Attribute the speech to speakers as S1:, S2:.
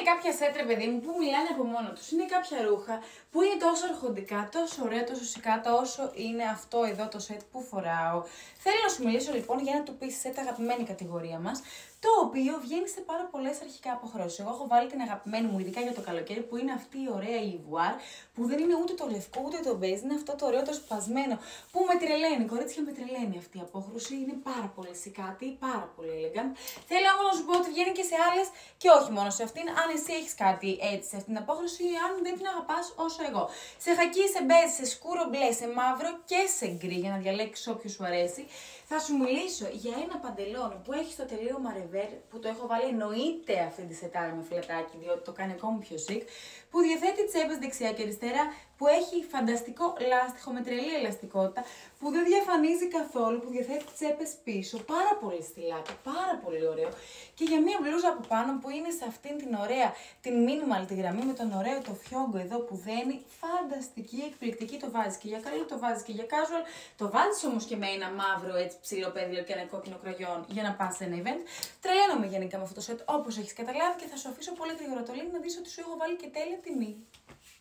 S1: κάποια σετ, ρε παιδί μου, που μιλάνε από μόνο τους. Είναι κάποια ρούχα που είναι τόσο αρχοντικά, τόσο ωραία, τόσο σικά, όσο είναι αυτό εδώ το σετ που φοράω. Θέλω να σου μιλήσω λοιπόν για ένα two-piece set, αγαπημένη κατηγορία μας, το οποίο βγαίνει σε πάρα πολλές αρχικά αποχρώσεις. Εγώ έχω βάλει την αγαπημένη μου, ειδικά για το καλοκαίρι, που είναι αυτή η ωραία Ivoire, που δεν είναι ούτε το λευκό ούτε το μπέζ, είναι αυτό το ωραίο το σπασμένο, που με τρελαίνει, κορίτσια, με τρελαίνει αυτή η απόχρωση, είναι πάρα πολύ σικάτη, πάρα πολύ elegant. Θέλω όμως να σου πω ότι βγαίνει και σε άλλες και όχι μόνο σε αυτήν, αν εσύ έχεις κάτι έτσι σε αυτήν την απόχρωση ή αν δεν την αγαπάς όσο εγώ. Σε χακί, σε μπέζ, σε σκούρο μπλε, σε μαύρο και σε γκρι, για να διαλέξεις όποιο σου αρέσει. Θα σου μιλήσω για ένα παντελόνι που έχει στο τελείωμα ρεβέρ, που το έχω βάλει εννοείται αυτή τη σετάρι με φλετάκι, διότι το κάνει ακόμη πιο chic, που διαθέτει τσέπες δεξιά και αριστερά, που έχει φανταστικό λάστιχο με τρελή ελαστικότητα, που δεν διαφανίζει καθόλου, που διαθέτει τσέπες πίσω, πάρα πολύ στυλάκι, πάρα πολύ ωραίο, και για μία μπλούζα από πάνω που είναι σε αυτήν την ωραία, την minimal τη γραμμή με τον ωραίο το φιόγκο εδώ που δένει, φανταστική, εκπληκτική, το βάζεις και για καλό, το βάζεις και για casual, το βάζεις όμως και με ένα μαύρο έτσι ψηλοπέδιλο και ένα κόκκινο κραγιόν για να πας σε ένα event. Τρελαίνομαι γενικά με αυτό το set όπως έχεις καταλάβει και θα σου αφήσω πολύ γρήγορα το link να δεις ότι σου έχω βάλει και τέλεια τιμή.